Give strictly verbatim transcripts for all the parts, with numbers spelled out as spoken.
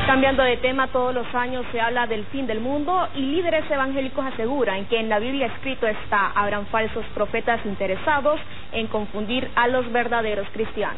Cambiando de tema, todos los años se habla del fin del mundo y líderes evangélicos aseguran que en la Biblia escrito está: habrán falsos profetas interesados en confundir a los verdaderos cristianos.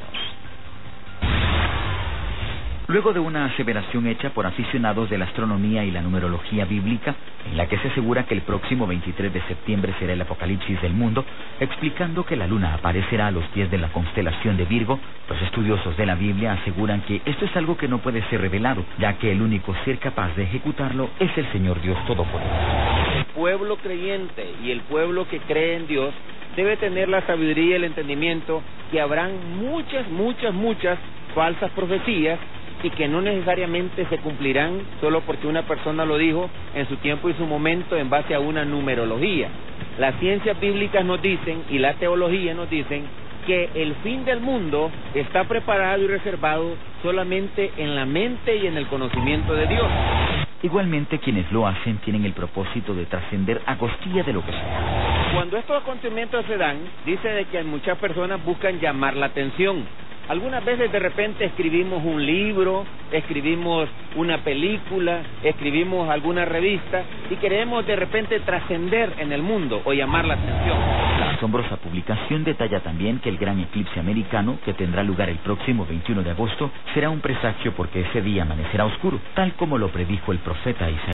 Luego de una aseveración hecha por aficionados de la astronomía y la numerología bíblica, en la que se asegura que el próximo veintitrés de septiembre será el apocalipsis del mundo, explicando que la luna aparecerá a los pies de la constelación de Virgo, los estudiosos de la Biblia aseguran que esto es algo que no puede ser revelado, ya que el único ser capaz de ejecutarlo es el Señor Dios Todopoderoso. El pueblo creyente y el pueblo que cree en Dios debe tener la sabiduría y el entendimiento que habrán muchas, muchas, muchas falsas profecías y que no necesariamente se cumplirán solo porque una persona lo dijo en su tiempo y su momento en base a una numerología. Las ciencias bíblicas nos dicen y la teología nos dicen que el fin del mundo está preparado y reservado solamente en la mente y en el conocimiento de Dios. Igualmente, quienes lo hacen tienen el propósito de trascender a costilla de lo que sea. Cuando estos acontecimientos se dan, dice de que muchas personas buscan llamar la atención. Algunas veces de repente escribimos un libro, escribimos una película, escribimos alguna revista y queremos de repente trascender en el mundo o llamar la atención. La asombrosa publicación detalla también que el gran eclipse americano, que tendrá lugar el próximo veintiuno de agosto, será un presagio porque ese día amanecerá oscuro, tal como lo predijo el profeta Isaías.